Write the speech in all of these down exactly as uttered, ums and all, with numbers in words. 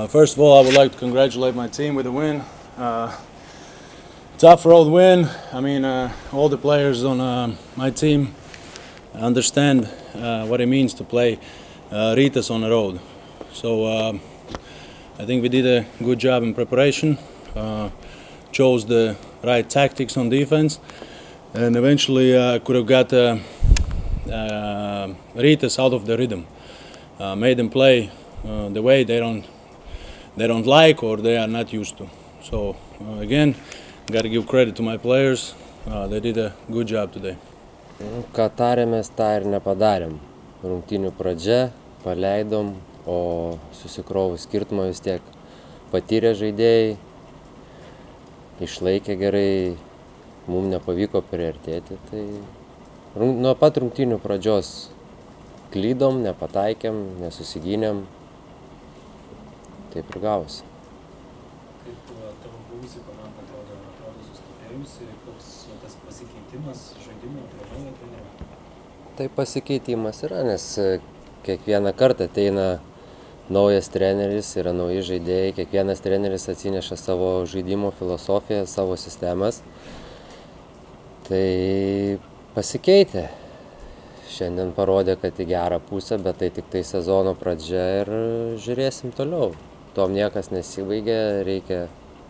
first of all, I would like to congratulate my team with the win. Uh, tough road win. I mean, uh, all the players on uh, my team understand uh, what it means to play uh, Rytas on the road. So uh, I think we did a good job in preparation, uh, chose the right tactics on defense, and eventually uh, could have got uh, uh, Rytas out of the rhythm. Uh, made them play uh, the way they don't they don't like or they are not used to. So uh, again, got to give credit to my players. Uh, they did a good job today. Ką tarėmės, tą ir nepadarėm. Rungtynių pradžia, paleidom, o susikrovus skirtumą vis tiek patyrė žaidėjai, išlaikė gerai, mums nepavyko priartėti. Tai nuo pat rungtynių pradžios klydom, nepataikėm, nesusigynėm, taip ir gavosi. Kaip tavo buvusi komanda atrodo, atrodo sustiprėjusi, koks tas pasikeitimas žaidimo prie naujo trenerio? Tai pasikeitimas yra, nes kiekvieną kartą ateina naujas treneris, yra nauji žaidėjai, kiekvienas treneris atsineša savo žaidimo filosofiją, savo sistemas. Tai pasikeitė. Šiandien parodė, kad į gerą pusę, bet tai tik tai sezono pradžia ir žiūrėsim toliau. Tom niekas nesibaigė, reikia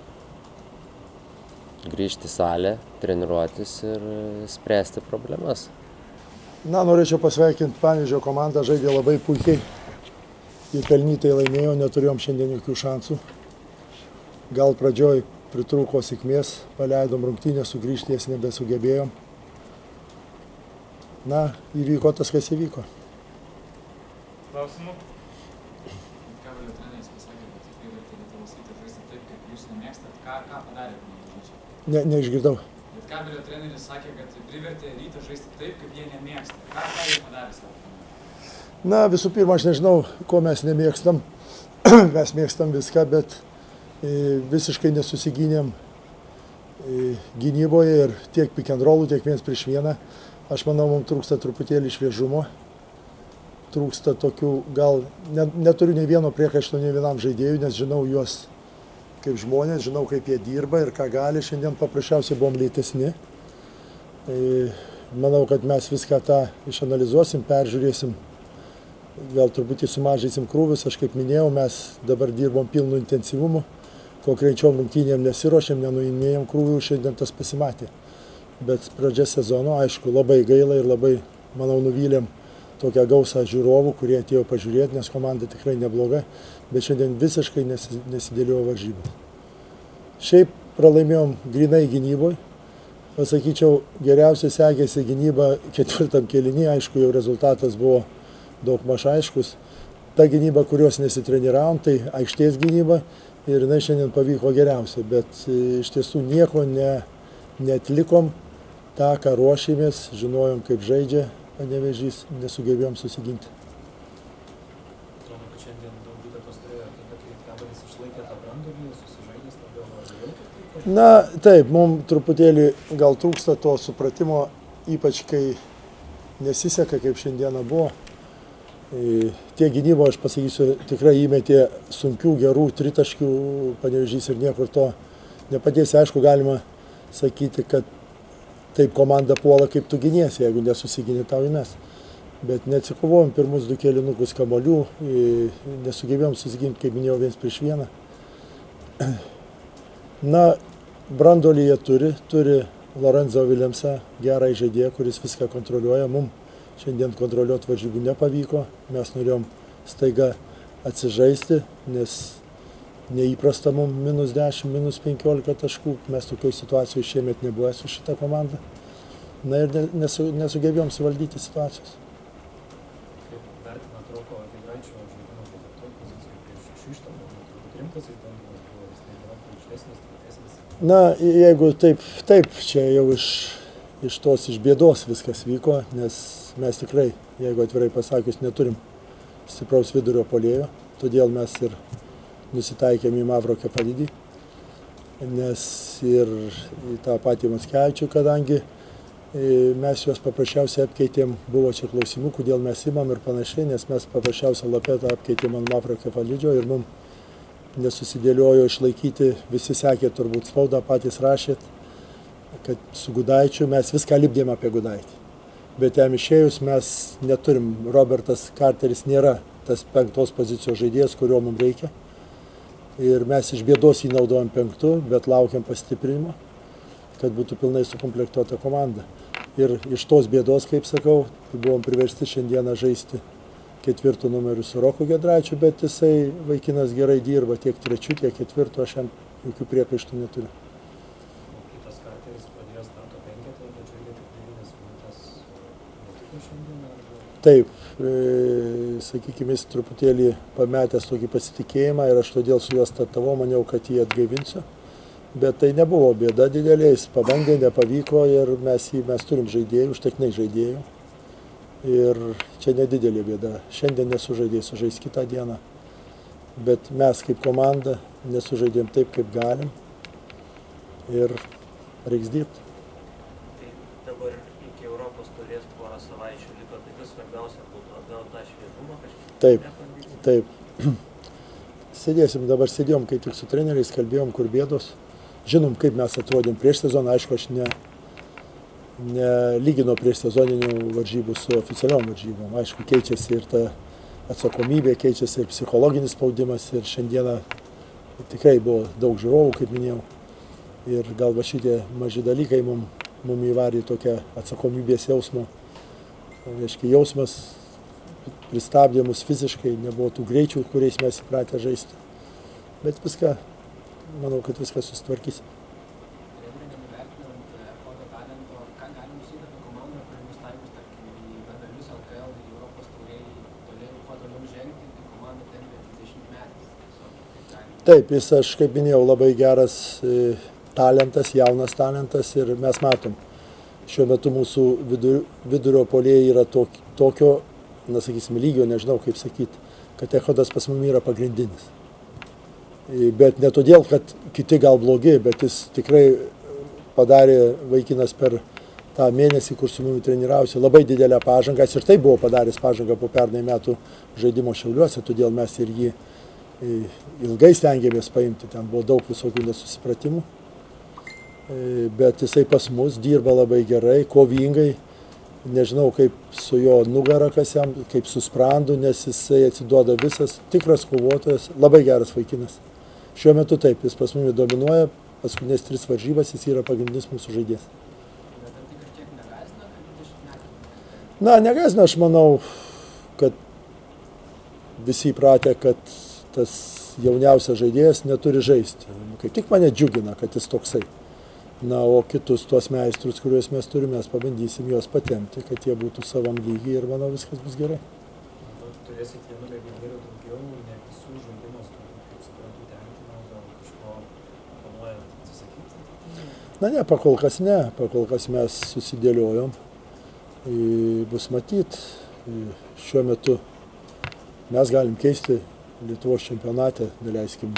grįžti į salę, treniruotis ir spręsti problemas. Na, norėčiau pasveikinti Panevėžio komandą, žaidė labai puikiai. Jie pelnytai laimėjo, neturėjom šiandien jokių šansų. Gal pradžioj pritrūko sėkmės, paleidom rungtynę, sugrįžti jas nebesugebėjom. Na, įvyko tas, kas įvyko. Klausimų? Kabelio treneris pasakė, kad privertė Lietuvos Rytą žaisti taip, kaip jūs nemėgstat. Ką, ką padarė panevėžiečiai? Ne, neišgirdau. Bet Kabelio treneris sakė, kad privertė Rytą žaisti taip, kaip jie nemėgsta. Ką, ką jie padarė savo? Na, visų pirma, aš nežinau, ko mes nemėgstam. Mes mėgstam viską, bet e, visiškai nesusigynėm e, gynyboje ir tiek pick and rollų, tiek viens prieš vieną. Aš manau, mums trūksta truputėlį šviežumo, trūksta tokių, gal ne, neturiu nei vieno priekaišto nei vienam žaidėjui, nes žinau juos kaip žmonės, žinau kaip jie dirba ir ką gali, šiandien paprasčiausiai buvom lėtesni. E, manau, kad mes viską tą išanalizuosim, peržiūrėsim, gal truputį sumažinsim krūvius, aš kaip minėjau, mes dabar dirbom pilnu intensyvumu, konkrečiom rungtynėm nesiruošėm, nenuiminėjom krūvių, šiandien tas pasimatė. Bet pradžia sezono, aišku, labai gaila ir labai, manau, nuvylėm tokią gausą žiūrovų, kurie atėjo pažiūrėti, nes komanda tikrai nebloga, bet šiandien visiškai nesidėliojo varžybų. Šiaip pralaimėjom grinai gynyboj, pasakyčiau, geriausiai sekėsi gynyba ketvirtam kėliny, aišku, jau rezultatas buvo daug maž aiškus. Ta gynyba, kurios nesitreniravome, tai aikštės gynyba ir jinai šiandien pavyko geriausiai, bet iš tiesų nieko ne, neatlikom. tą, ką ruošėmės, žinojom, kaip žaidžia Panevėžys, nesugebėjom susiginti. Atrodo, kad šiandien daug įtakos turėjo tai, kad Lietkabelis išlaikė tą branduolį, susižaidęs labiau labiau. Na, taip, mums truputėlį gal trūksta to supratimo, ypač kai nesiseka, kaip šiandieną buvo. Tie gynybo, aš pasakysiu, tikrai įmetė sunkių, gerų tritaškių Panevėžys ir niekur to nepadėsi. Aišku, galima sakyti, kad taip komanda puola, kaip tu giniesi, jeigu nesusigini tau įmes. Bet neatsikovojom pirmus du kėlinukus kamuolių, nesugebėjom susiginti, kaip minėjau, viens prieš vieną. Na, branduolį jie turi, turi Lorenzo Viljamsą, gerą žaidėją, kuris viską kontroliuoja. Mums šiandien kontroliuoti varžybų nepavyko, mes norėjom staiga atsižaisti, nes neįprasta mums minus dešimt, minus penkiolika taškų, mes tokioj situacijoj šiemet nebuvo su šita komanda. Na ir nesu, nesugebėjom suvaldyti situacijos. Kaip vertinat Roko Giedraičio žaidimą ketvirtoj pozicijoje prieš Kšištofą, turbūt rimtas išbandymas buvo, jis tai yra aukštesnis, tvirtesnis. Na, jeigu taip, taip, čia jau iš, iš tos iš bėdos viskas vyko, nes mes tikrai, jeigu atvirai pasakius, neturim stipraus vidurio puolėjo, todėl mes ir nusitaikėm į Mavro Kefalidį, nes ir į tą patį Mackevičių, kadangi mes juos paprasčiausiai apkeitėm, buvo čia klausimų, kodėl mes imam ir panašiai, nes mes paprasčiausiai Lapetą apkeitėm ant Mavro Kefalidžio ir mums nesusidėliojo išlaikyti, visi sekė turbūt spaudą, patys rašėt, kad su Gudaičiu mes viską lipdėm apie Gudaitį. Bet jam išėjus mes neturim, Robertas Carteris nėra tas penktos pozicijos žaidėjas, kurio mums reikia. Ir mes iš bėdos jį naudojam penktu, bet laukiam pastiprinimo, kad būtų pilnai sukomplektuota komanda. Ir iš tos bėdos, kaip sakau, buvom priversti šiandieną žaisti ketvirtų numerių su Roku Giedraičiu, bet jisai vaikinas gerai dirba tiek trečių, tiek ketvirtų, aš jam jokių priekaištų neturiu. O kitas Carteris pradėjo starto penketą, bet žaidė tik devynias minutes. Netiko šiandien? Taip, e, sakykime, jis truputėlį pametęs tokį pasitikėjimą ir aš todėl su juo startavau, maniau, kad jį atgaivinsiu. Bet tai nebuvo bėda didelė, jis pabandė, nepavyko ir mes, jį, mes turim žaidėjų, užtektinai žaidėjų. Ir čia nedidelė bėda. Šiandien nesužaidėjai, sužais kitą dieną. Bet mes kaip komanda nesužaidėm taip, kaip galim. Ir reiks dirbti. Tai dabar iki Europos turės porą savaičių liko, tai kas svarbiausia būtų atgauti tą šviežumą kažkiek? Taip, taip. Sėdėsim, dabar sėdėjom, kai tik su treneriais kalbėjom, kur bėdos. Žinom, kaip mes atrodėm prieš sezoną, aišku, aš ne, nelygino prieš sezoninių varžybų su oficialiom varžybom. Aišku, keičiasi ir ta atsakomybė, keičiasi ir psichologinis spaudimas ir šiandieną tikrai buvo daug žiūrovų, kaip minėjau. Ir gal va šitie maži dalykai mum, mum įvarė tokią atsakomybės jausmą. Reiškia, jausmas pristabdė mus fiziškai, nebuvo tų greičių, kuriais mes įpratę žaisti. Bet viską, manau, kad viską susitvarkysim. Trenerių nenuvertinant kokio talento, ką galim sakyti apie komandą, kuri nustaigus, tarkim, į medalius L K L, į Europos taurėj, toliau, kuo toliau žengti, tai komanda tempia dvidešimt metais. Taip, jis, aš kaip minėjau, labai geras e, talentas, jaunas talentas ir mes matom. Šiuo metu mūsų vidur, vidurio puolėjai yra tok, tokio, na, sakysime, lygio, nežinau kaip sakyti, kad Echodas pas mumi yra pagrindinis. Bet ne todėl, kad kiti gal blogi, bet jis tikrai padarė vaikinas per tą mėnesį, kur su mumi treniravosi, labai didelę pažangą. Jis ir taip buvo padaręs pažangą po pernai metų žaidimo Šiauliuose, todėl mes ir jį ilgai stengiamės paimti. Ten buvo daug visokių nesusipratimų. Bet jisai pas mus dirba labai gerai, kovingai. Nežinau, kaip su jo nugara, kas jam, kaip su sprandu, nes jisai atsiduoda visas, tikras kovotojas, labai geras vaikinas. Šiuo metu taip, jis pas mumi dominuoja, paskutinės tris varžybas jis yra pagrindinis mūsų žaidėjas. Bet ar tai kažkiek negąsdina, kad dvidešimt metų? Na, negąsdina, aš manau, kad visi įpratę, kad tas jauniausias žaidėjas neturi žaisti. Kaip tik mane džiugina, kad jis toksai. Na, o kitus tuos meistrus, kuriuos mes turime, mes pabandysim juos patempti, kad jie būtų savam lygiai ir manau viskas bus gerai. Turėsit vienu legionieriu daugiau, ne visų žaidimas, kaip suprantu, tenkina, gal kažko planuojat atsisakyti? Na ne, pakol kas ne, pakol kas mes susidėliojom. Bus matyt, šiuo metu mes galim keisti Lietuvos čempionate, daleiskim.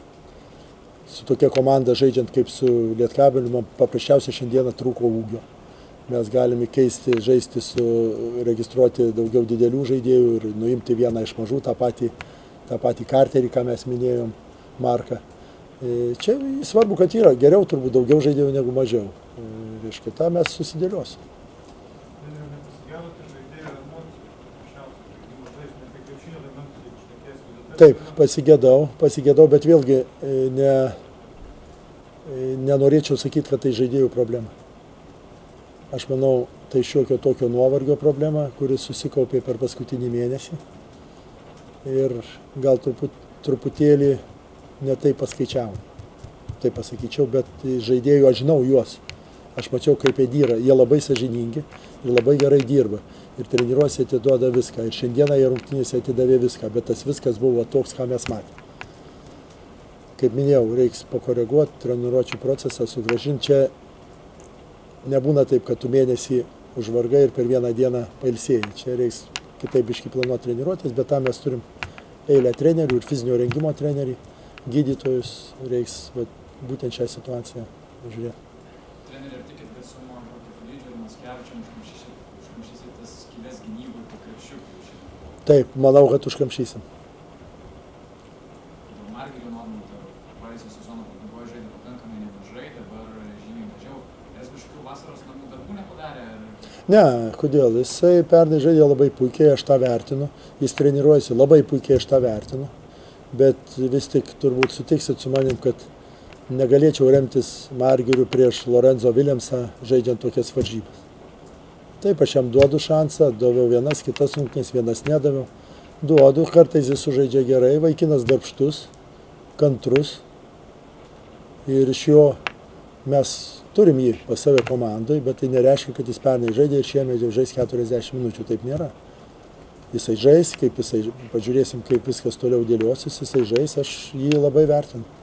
Su tokia komanda žaidžiant kaip su Lietkabeliu, man paprasčiausiai šiandieną trūko ūgio. Mes galime keisti, žaisti su, registruoti daugiau didelių žaidėjų ir nuimti vieną iš mažų, tą patį, tą patį Carterį, ką mes minėjom, Marką. Čia svarbu, kad yra geriau turbūt daugiau žaidėjų negu mažiau. Reiškia, tą mes susidėliosim. Taip, pasigėdau, pasigėdau, bet vėlgi ne, nenorėčiau sakyti, kad tai žaidėjų problema. Aš manau, tai šiokio tokio nuovargio problema, kuris susikaupė per paskutinį mėnesį. Ir gal truput, truputėlį ne taip paskaičiavom, taip pasakyčiau, bet žaidėjų aš žinau juos. Aš mačiau, kaip jie dirba, jie labai sąžiningi ir labai gerai dirba. Ir treniruose atiduoda viską. Ir šiandieną jie rungtynėse atidavė viską, bet tas viskas buvo toks, ką mes matėme. Kaip minėjau, reiks pakoreguoti treniruočių procesą, sugrąžinti. Čia nebūna taip, kad tu mėnesį užvargai ir per vieną dieną pailsėjai. Čia reiks kitaip biškį planuoti treniruotės, bet tam mes turim eilę trenerių ir fizinio rengimo trenerių, gydytojus, reiks bet, būtent šią situaciją žiūrėti. Treneri, ar tikit, kad su Marku Filidžiu ir Mackevičium užkamšysit tas skylės gynybų po krepšiu? Taip, manau, kad užkamšysim. Margirio Ne, kodėl? Jisai pernai žaidė labai puikiai, aš tą vertinu. Jis treniruojasi labai puikiai, aš tą vertinu. Bet vis tik turbūt sutiksit su manim, kad negalėčiau remtis Margiriu prieš Lorenzo Williamsą žaidžiant tokias varžybas. Taip, aš jam duodu šansą, daviau vienas, kitas rungtynes, vienas nedaviau. Duodu, kartais jis sužaidžia gerai, vaikinas darbštus, kantrus. Ir iš jo mes turim jį pas save komandai, bet tai nereiškia, kad jis pernai žaidė ir šiemet jau žais keturiasdešimt minučių, taip nėra. Jisai žais, kaip jisai, pažiūrėsim, kaip viskas toliau dėliosis, jisai žais, aš jį labai vertinu.